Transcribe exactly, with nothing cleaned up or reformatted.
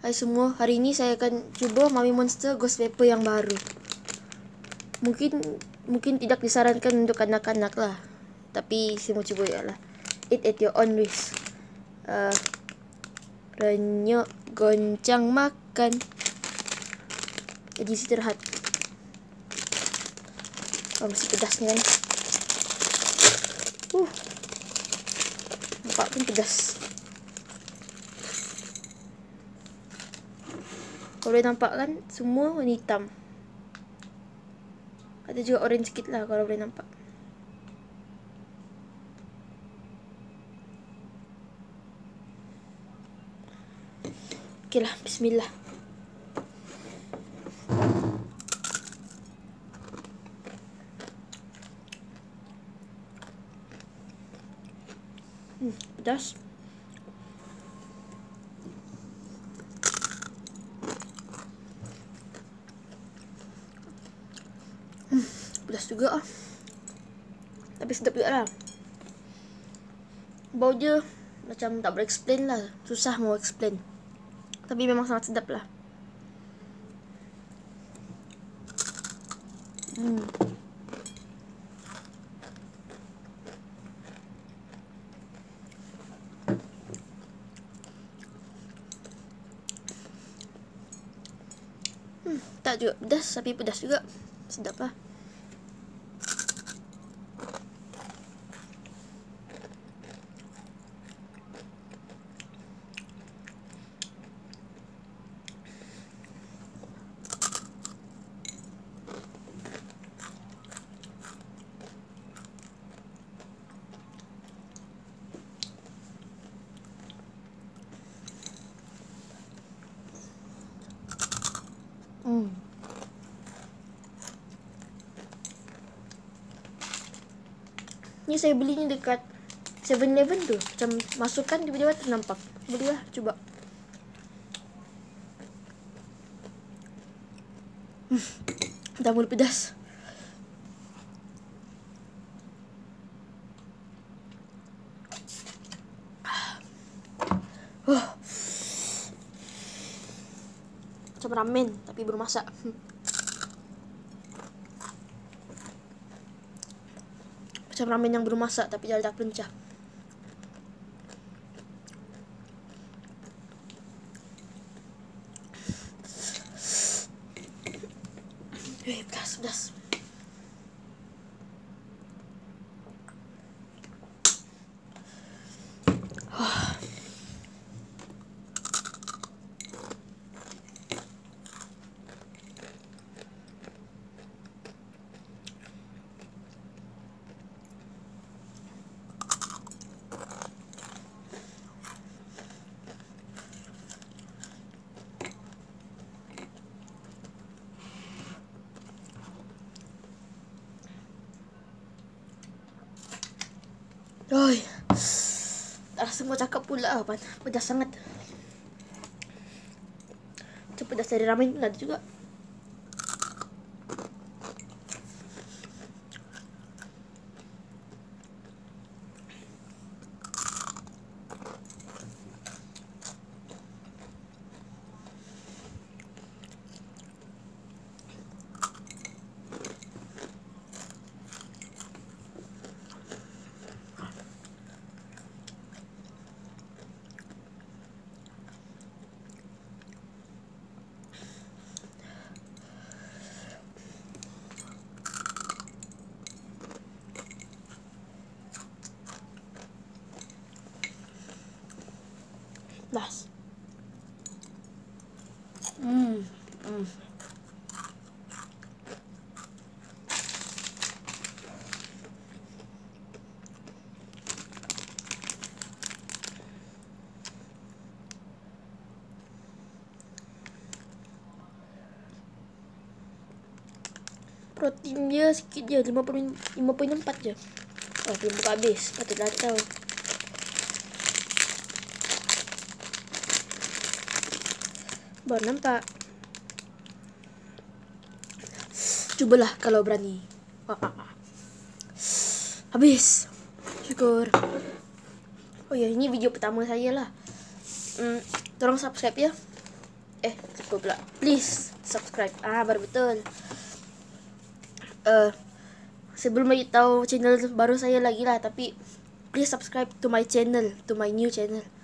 Hai semua, hari ini saya akan cuba Mummy Monster Ghost Pepper yang baru. Mungkin mungkin tidak disarankan untuk kanak-kanak lah, tapi saya mau cuba ya lah. Eat at your own risk. Uh, renyok, goncang, makan. Jadi istirahat. Oh, masih pedas ni kan. Uh, nampak pun pedas. Kalau boleh nampak kan, semua warna hitam. Ada juga orange sikit lah kalau boleh nampak. Okey lah, bismillah. Hmm, pedas. Hmm, pedas juga ah. Tapi sedap juga lah. Bau dia macam tak boleh explain lah. Susah mau explain. Tapi memang sangat sedap lah. Hmm. Hmm, tak juga pedas, tapi pedas juga. Sedap lah. Hmm. Ni saya belinya dekat seven eleven tu. Macam masukkan tiba-tiba ternampak. Belilah, cuba. Hmm. Dah mula pedas. Oh. Macam ramen tapi belum masak. Hmm. Macam ramen yang belum masak tapi dah dah pecah. Eh, pedas, pedas. Oh. Oi. Tak rasa mau cakap pula apa. Pedas sangat. Macam pedas dari ramen pun ada juga. Pedas. Hmm. Hmm. Protein dia sikit je, lima puluh empat je. Oh, belum buka habis. Patut dah tahu. Baru nampak. Cubalah kalau berani. Habis. Syukur. Oh ya, ini video pertama saya lah. Hmm, tolong subscribe ya. Eh, lupa pula. Please subscribe. Ah, baru betul. Uh, sebelum beritahu channel baru saya lagi lah, tapi please subscribe to my channel, to my new channel.